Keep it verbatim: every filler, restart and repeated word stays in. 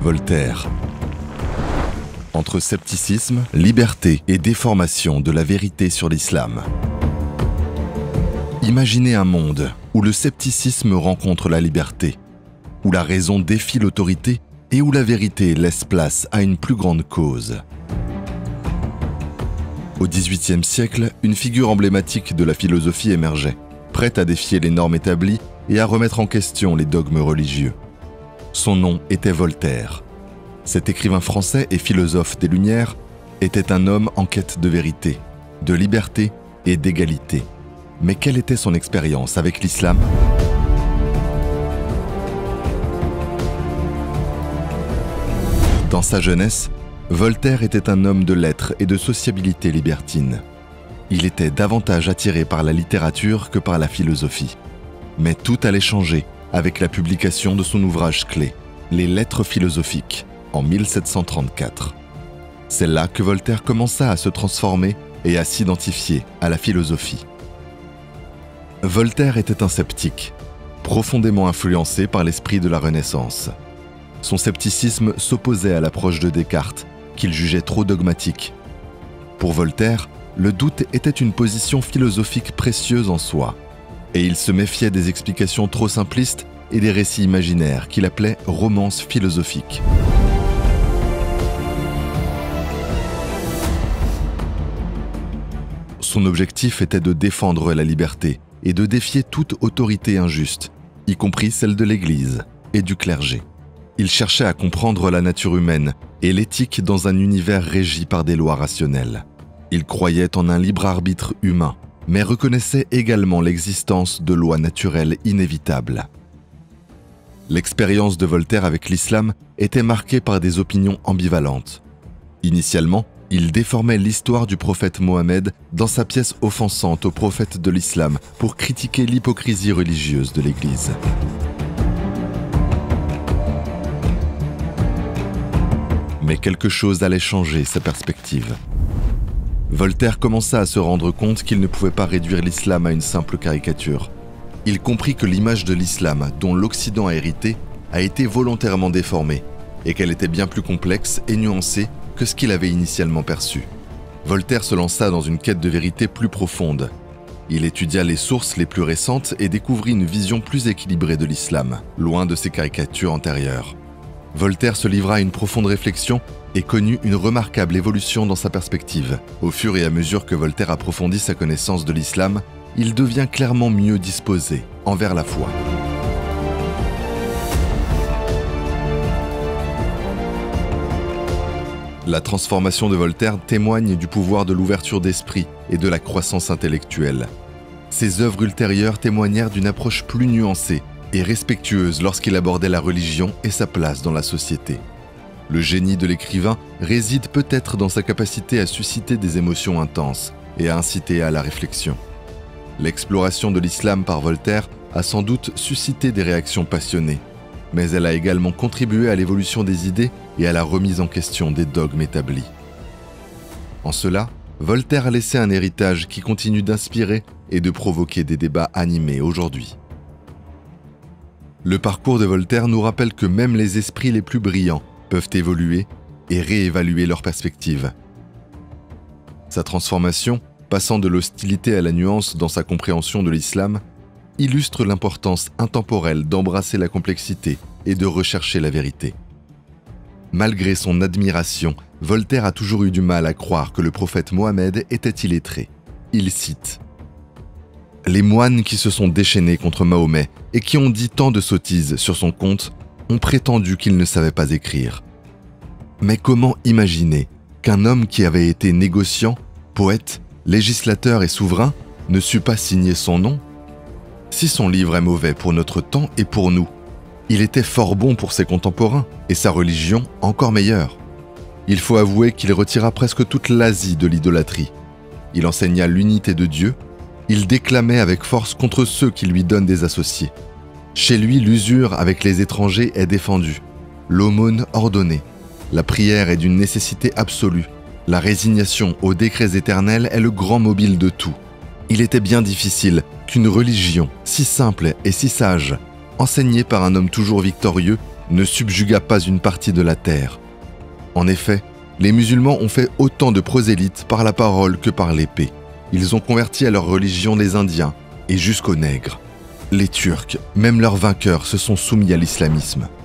Voltaire. Entre scepticisme, liberté et déformation de la vérité sur l'islam. Imaginez un monde où le scepticisme rencontre la liberté, où la raison défie l'autorité et où la vérité laisse place à une plus grande cause. Au dix-huitième siècle, une figure emblématique de la philosophie émergeait, prête à défier les normes établies et à remettre en question les dogmes religieux. Son nom était Voltaire. Cet écrivain français et philosophe des Lumières était un homme en quête de vérité, de liberté et d'égalité. Mais quelle était son expérience avec l'islam ? Dans sa jeunesse, Voltaire était un homme de lettres et de sociabilité libertine. Il était davantage attiré par la littérature que par la philosophie. Mais tout allait changer avec la publication de son ouvrage clé, Les Lettres philosophiques, en mille sept cent trente-quatre. C'est là que Voltaire commença à se transformer et à s'identifier à la philosophie. Voltaire était un sceptique, profondément influencé par l'esprit de la Renaissance. Son scepticisme s'opposait à l'approche de Descartes, qu'il jugeait trop dogmatique. Pour Voltaire, le doute était une position philosophique précieuse en soi, et il se méfiait des explications trop simplistes et des récits imaginaires qu'il appelait romances philosophiques. Son objectif était de défendre la liberté et de défier toute autorité injuste, y compris celle de l'Église et du clergé. Il cherchait à comprendre la nature humaine et l'éthique dans un univers régi par des lois rationnelles. Il croyait en un libre arbitre humain, mais reconnaissait également l'existence de lois naturelles inévitables. L'expérience de Voltaire avec l'islam était marquée par des opinions ambivalentes. Initialement, il déformait l'histoire du prophète Mohammed dans sa pièce offensante au prophète de l'islam pour critiquer l'hypocrisie religieuse de l'Église. Mais quelque chose allait changer sa perspective. Voltaire commença à se rendre compte qu'il ne pouvait pas réduire l'islam à une simple caricature. Il comprit que l'image de l'islam, dont l'Occident a hérité, a été volontairement déformée, et qu'elle était bien plus complexe et nuancée que ce qu'il avait initialement perçu. Voltaire se lança dans une quête de vérité plus profonde. Il étudia les sources les plus récentes et découvrit une vision plus équilibrée de l'islam, loin de ses caricatures antérieures. Voltaire se livra à une profonde réflexion et connut une remarquable évolution dans sa perspective. Au fur et à mesure que Voltaire approfondit sa connaissance de l'islam, il devient clairement mieux disposé envers la foi. La transformation de Voltaire témoigne du pouvoir de l'ouverture d'esprit et de la croissance intellectuelle. Ses œuvres ultérieures témoignèrent d'une approche plus nuancée et respectueuse lorsqu'il abordait la religion et sa place dans la société. Le génie de l'écrivain réside peut-être dans sa capacité à susciter des émotions intenses et à inciter à la réflexion. L'exploration de l'islam par Voltaire a sans doute suscité des réactions passionnées, mais elle a également contribué à l'évolution des idées et à la remise en question des dogmes établis. En cela, Voltaire a laissé un héritage qui continue d'inspirer et de provoquer des débats animés aujourd'hui. Le parcours de Voltaire nous rappelle que même les esprits les plus brillants peuvent évoluer et réévaluer leurs perspectives. Sa transformation, passant de l'hostilité à la nuance dans sa compréhension de l'islam, illustre l'importance intemporelle d'embrasser la complexité et de rechercher la vérité. Malgré son admiration, Voltaire a toujours eu du mal à croire que le prophète Mohammed était illettré. Il cite « Les moines qui se sont déchaînés contre Mahomet et qui ont dit tant de sottises sur son compte ont prétendu qu'il ne savait pas écrire. Mais comment imaginer qu'un homme qui avait été négociant, poète, législateur et souverain ne sut pas signer son nom ? Si son livre est mauvais pour notre temps et pour nous, il était fort bon pour ses contemporains et sa religion encore meilleure. Il faut avouer qu'il retira presque toute l'Asie de l'idolâtrie. Il enseigna l'unité de Dieu. Il déclamait avec force contre ceux qui lui donnent des associés. Chez lui, l'usure avec les étrangers est défendue, l'aumône ordonnée. La prière est d'une nécessité absolue. La résignation aux décrets éternels est le grand mobile de tout. Il était bien difficile qu'une religion si simple et si sage, enseignée par un homme toujours victorieux, ne subjugua pas une partie de la terre. En effet, les musulmans ont fait autant de prosélytes par la parole que par l'épée. Ils ont converti à leur religion les Indiens et jusqu'aux nègres. Les Turcs, même leurs vainqueurs, se sont soumis à l'islamisme.